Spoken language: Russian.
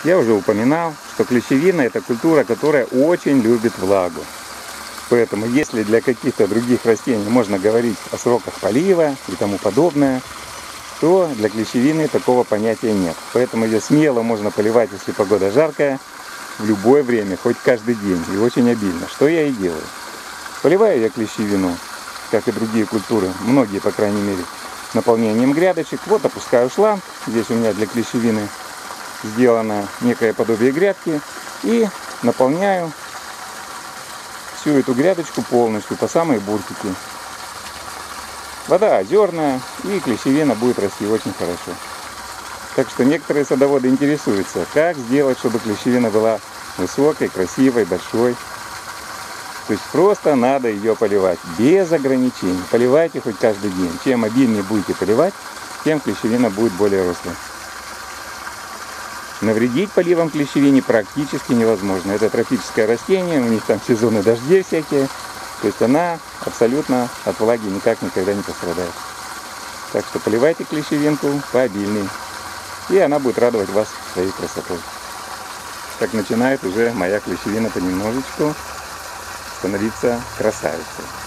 Я уже упоминал, что клещевина — это культура, которая очень любит влагу. Поэтому если для каких-то других растений можно говорить о сроках полива и тому подобное, то для клещевины такого понятия нет. Поэтому ее смело можно поливать, если погода жаркая, в любое время, хоть каждый день, и очень обильно. Что я и делаю. Поливаю я клещевину, как и другие культуры, многие, по крайней мере, наполнением грядочек. Вот опускаю шланг, здесь у меня для клещевины сделано некое подобие грядки, и наполняю всю эту грядочку полностью, по самой буртике. Вода озерная, и клещевина будет расти очень хорошо. Так что некоторые садоводы интересуются, как сделать, чтобы клещевина была высокой, красивой, большой. То есть просто надо ее поливать, без ограничений. Поливайте хоть каждый день. Чем обильнее будете поливать, тем клещевина будет более рослой. Навредить поливом клещевине практически невозможно. Это тропическое растение, у них там сезоны дождей всякие. То есть она абсолютно от влаги никак никогда не пострадает. Так что поливайте клещевинку пообильней. И она будет радовать вас своей красотой. Так начинает уже моя клещевина понемножечку становиться красавицей.